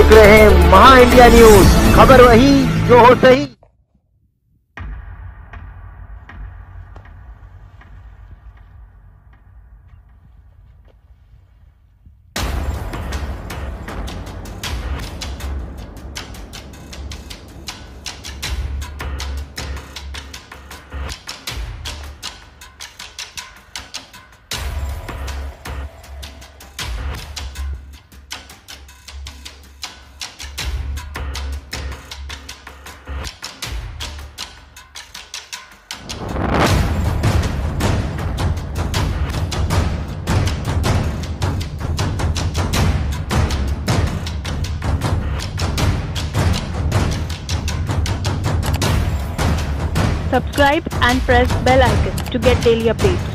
देख रहे हैं महा इंडिया न्यूज, खबर वही जो हो सही। Subscribe and press bell icon to get daily updates.